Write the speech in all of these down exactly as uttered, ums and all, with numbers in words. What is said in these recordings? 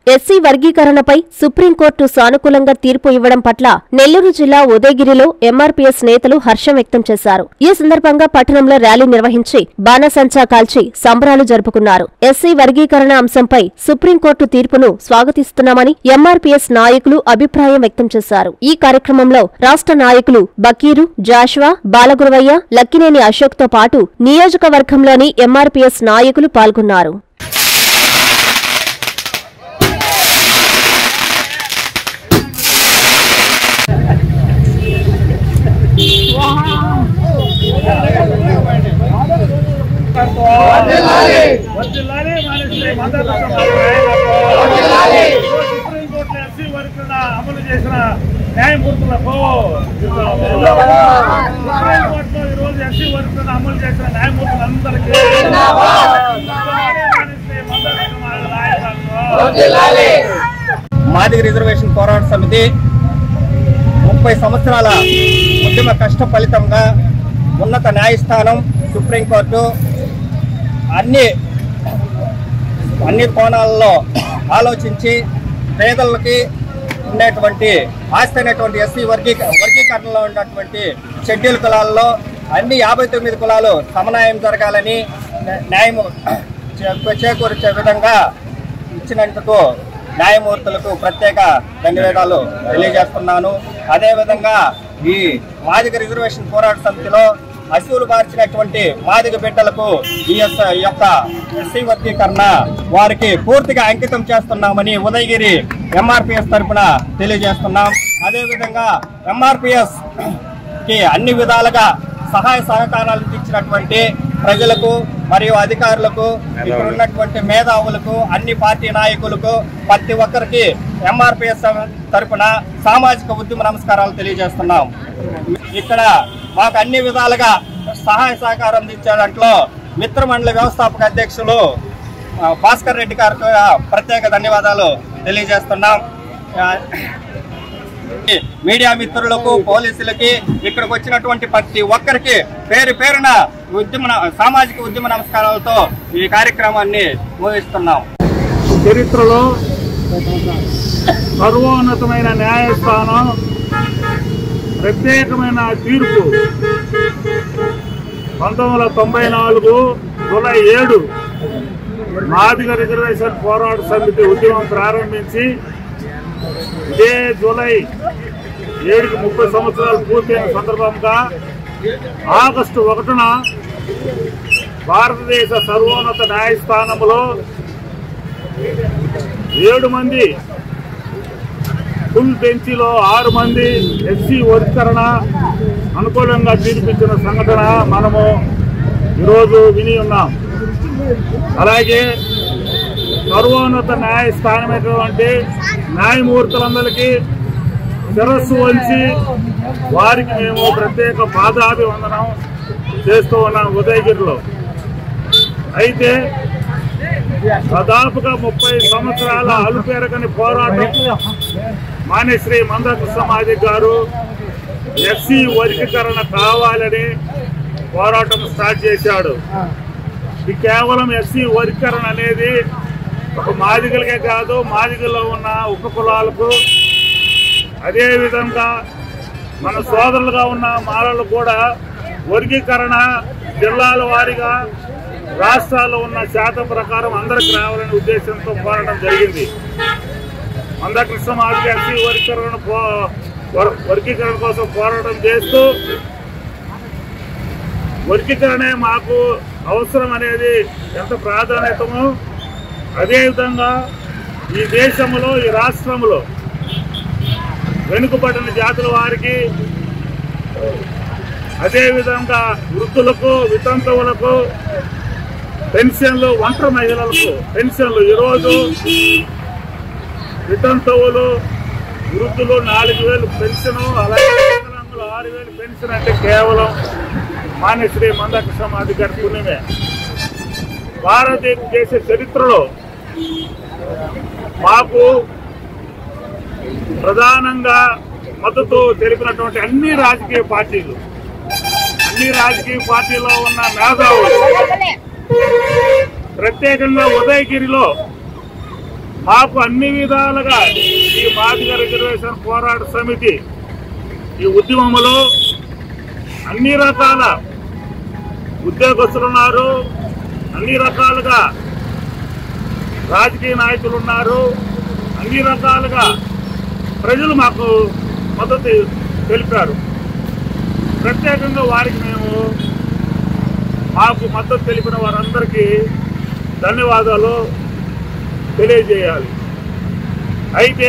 SC వర్గీకరణపై supreme court సానుకూలంగా తీర్పు ఇవ్వడం పట్ల నెల్లూరు జిల్లా ఉదయగిరిలో ఎంఆర్పీఎస్ నేతలు హర్షం వ్యక్తం చేశారు. ఈ సందర్భంగా పట్టణంలో ర్యాలీ నిర్వహించి బాణసంచా కాల్చి సంబరాలు జరుపుకున్నారు. ఎస్సీ వర్గీకరణ అంశంపై సుప్రీంకోర్టు తీర్పును స్వాగతిస్తున్నామని ఎంఆర్పీఎస్ నాయకులు అభిప్రాయం వ్యక్తం చేశారు. ఈ కార్యక్రమంలో రాష్ట్ర నాయకులు బకీరు, జాషువా, బాలగురువయ్య, లక్కినేని అశోక్ తో పాటు నియోజకవర్గంలోని ఎంఆర్పీఎస్ నాయకులు పాల్గొన్నారు. అమలు చేసిన న్యాయమూర్తులకు ఈరోజు ఎస్సీ వర్గీకరణ అమలు చేసిన న్యాయమూర్తులందరికీ మాదిగ రిజర్వేషన్ పోరాట సమితి ముప్పై సంవత్సరాల ఉద్యమ కష్ట ఫలితంగా ఉన్నత న్యాయస్థానం సుప్రీంకోర్టు అన్ని అన్ని కోణాలలో ఆలోచించి పేదలకి ఉండేటువంటి ఆస్తి అయినటువంటి ఎస్సీ వర్గీ వర్గీకరణలో ఉన్నటువంటి షెడ్యూల్ కులాల్లో అన్ని యాభై తొమ్మిది కులాలు సమన్వయం జరగాలని న్యాయం చేకూర్చే విధంగా ఇచ్చినందుకు న్యాయమూర్తులకు ప్రత్యేక ధన్యవాదాలు తెలియజేస్తున్నాను. అదేవిధంగా ఈ మాదిగ రిజర్వేషన్ పోరాట సమితిలో అసూలు బార్చినటువంటి మాదిగ బిడ్డలకు ఈ యొక్క ఎస్సీ వర్గీకరణ వారికి పూర్తిగా అంకితం చేస్తున్నామని ఉదయగిరి ఎంఆర్పీఎస్ తరఫున తెలియజేస్తున్నాం. అదేవిధంగా ఎంఆర్పీఎస్ కి అన్ని విధాలుగా సహాయ సహకారాలు ఇచ్చినటువంటి ప్రజలకు మరియు అధికారులకు, ఇక్కడ ఉన్నటువంటి మేధావులకు, అన్ని పార్టీ నాయకులకు, ప్రతి ఒక్కరికి ఎంఆర్పీఎస్ తరఫున సామాజిక ఉద్యమ నమస్కారాలు తెలియజేస్తున్నాం. ఇక్కడ మాకు అన్ని విధాలుగా సహాయ సహకారం అందించే దాంట్లో మిత్రమండలి వ్యవస్థాపక అధ్యక్షులు భాస్కర్ రెడ్డి గారికి ప్రత్యేక ధన్యవాదాలు తెలియజేస్తున్నాం. మీడియా మిత్రులకు, పోలీసులకి, ఇక్కడికి వచ్చినటువంటి ప్రతి ఒక్కరికి పేరు పేరున ఉద్యమ సామాజిక ఉద్యమ నమస్కారాలతో ఈ కార్యక్రమాన్ని ముగిస్తున్నాం. చరిత్రలో సర్వోన్నతమైన న్యాయస్థానం ప్రత్యేకమైన తీర్పు పంతొమ్మిది వందల తొంభై నాలుగు జూలై ఏడు మాదిగ రిజర్వేషన్ పోరాట సమితి ఉద్యమం ప్రారంభించి ఇదే జూలై ఏడుకి ముప్పై సంవత్సరాలు పూర్తయిన సందర్భంగా ఆగస్టు ఒకటిన భారతదేశ సర్వోన్నత న్యాయస్థానంలో ఏడు మంది ఫుల్ బెంచ్లో ఆరు మంది ఎస్సీ వర్గీకరణ అనుకూలంగా తీర్పిచ్చిన సంఘటన మనము ఈరోజు విని ఉన్నాం. అలాగే సర్వోన్నత న్యాయస్థానమైనటువంటి న్యాయమూర్తులందరికీ శిరస్సు వంచి వారికి మేము ప్రత్యేక పాదాభివందనం చేస్తూ ఉన్నాం ఉదయగిరిలో. అయితే దాదాపుగా ముప్పై సంవత్సరాల అలుపెరగని పోరాటం మాన్యశ్రీ మందకృష్ణ మాదిగ గారు ఎస్సీ వర్గీకరణ కావాలని పోరాటం స్టార్ట్ చేశాడు. ఇది కేవలం ఎస్సీ వర్గీకరణ అనేది ఒక మాదిగలకే కాదు, మాదిగల్లో ఉన్న ఉప కులాలకు, అదేవిధంగా మన సోదరులుగా ఉన్న మాలలు కూడా వర్గీకరణ జిల్లాల వారీగా రాష్ట్రాల్లో ఉన్న శాతం ప్రకారం అందరికి రావాలనే ఉద్దేశంతో పోరాటం జరిగింది. మందకృష్ణ మాదిగ ఎస్సీ వర్గీకరణ వర్గీకరణ కోసం పోరాటం చేస్తూ వర్గీకరణే మాకు అవసరం అనేది ఎంత ప్రాధాన్యతమో, అదేవిధంగా ఈ దేశంలో, ఈ రాష్ట్రంలో వెనుకబడిన జాతుల వారికి, అదేవిధంగా వృద్ధులకు, వితంతువులకు పెన్షన్లు, ఒంటరి మహిళలకు పెన్షన్లు. ఈరోజు వితంతువులు, వృద్ధులు నాలుగు వేలు పెన్షను, అలాగే వికలాంగులు ఆరు వేలు పెన్షన్ అంటే కేవలం మాన్యశ్రీ మందకృష్ణ మాదిగ గారి పుణ్యమే. భారతదేశ చరిత్రలో మాకు ప్రధానంగా మద్దతు తెలిపినటువంటి అన్ని రాజకీయ పార్టీలు, అన్ని రాజకీయ పార్టీలో ఉన్న మేధావులు, ప్రత్యేకంగా ఉదయగిరిలో మాకు అన్ని విధాలుగా ఈ మాదిగ రిజర్వేషన్ పోరాట సమితి ఈ ఉద్యమంలో అన్ని రకాల ఉద్యోగస్తులు ఉన్నారు, అన్ని రకాలుగా రాజకీయ నాయకులు ఉన్నారు, అన్ని రకాలుగా ప్రజలు మాకు మద్దతు తెలిపారు. ప్రత్యేకంగా వారికి మేము మాకు మద్దతు తెలిపిన వారందరికీ ధన్యవాదాలు తెలియజేయాలి. అయితే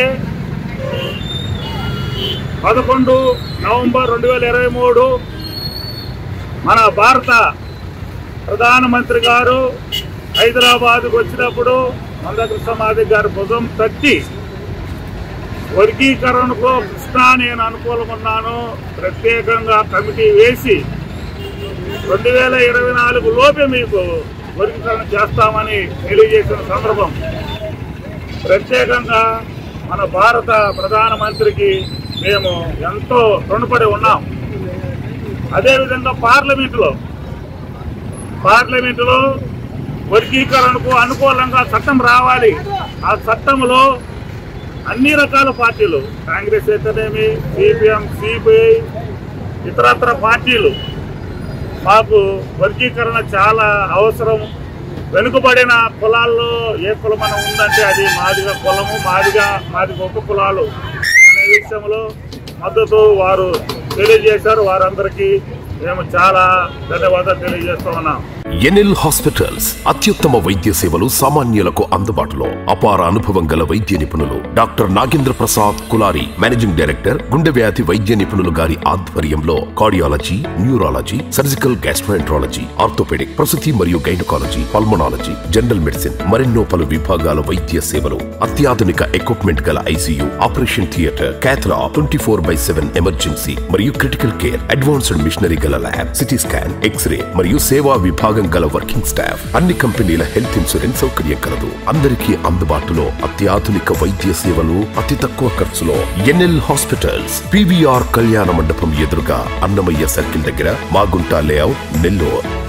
పదకొండు నవంబర్ రెండు వేల ఇరవై మూడు మన భారత ప్రధానమంత్రి గారు హైదరాబాద్కు వచ్చినప్పుడు మందకృష్ణ మాదిగ గారి భుజం తట్టి వర్గీకరణకు కృష్ణా నేను అనుకూలమున్నాను, ప్రత్యేకంగా కమిటీ వేసి రెండు వేల ఇరవై నాలుగు లోపే మీకు వర్గీకరణ చేస్తామని తెలియజేసిన సందర్భం. ప్రత్యేకంగా మన భారత ప్రధానమంత్రికి మేము ఎంతో రుణపడి ఉన్నాం. అదేవిధంగా పార్లమెంటులో పార్లమెంటులో వర్గీకరణకు అనుకూలంగా చట్టం రావాలి. ఆ చట్టంలో అన్ని రకాల పార్టీలు, కాంగ్రెస్ అయితేనేమి, సిపిఎం, సిపిఐ, ఇతరత్ర పార్టీలు మాకు వర్గీకరణ చాలా అవసరం. వెనుకబడిన కులాల్లో ఏ కులమనం ఉందంటే అది మాదిగ కులము, మాదిగ మాదిగ ఉప కులాలు అనే విషయంలో మద్దతు వారు తెలియజేశారు. వారందరికీ మేము చాలా ధన్యవాదాలు తెలియజేస్తూ ఉన్నాం. ఎన్ఎల్ హాస్పిటల్స్ అత్యుత్తమ వైద్య సేవలు సామాన్యులకు అందుబాటులో. అపార అనుభవం గల వైద్య నిపుణులు doctor Nagendra Prasad Kulari, managing director, గుండె వ్యాధి వైద్య నిపుణులు గారి ఆధ్వర్యంలో cardiology, neurology, surgical gastroenterology, orthopedic, ప్రసూతి మరియు గైనకాలజీ, పల్మనాలజీ, జనరల్ మెడిసిన్ మరెన్నో పలు విభాగాల వైద్య సేవలు. అత్యాధునిక ఎక్విప్మెంట్ గల ICU, operation theatre, cath lab, twenty four by seven emergency మరియు క్రిటికల్ కేర్, అడ్వాన్స్డ్ మిషనరీ గల ల్యాబ్, సిటీ స్కాన్, ఎక్స్రే మరియు సేవా విభాగం గల వర్కింగ్ స్టాఫ్. అన్ని కంపెనీల హెల్త్ ఇన్సూరెన్స్ సౌకర్యం కలదు. అందరికీ అందుబాటులో అత్యాధునిక వైద్య సేవలు అతి తక్కువ ఖర్చులో. ఎన్ఎల్ హాస్పిటల్స్, పీవీఆర్ కళ్యాణ మండపం ఎదురుగా, అన్నమయ్య సర్కిల్ దగ్గర, మాగుంట లేఅవుట్, నెల్లూరు.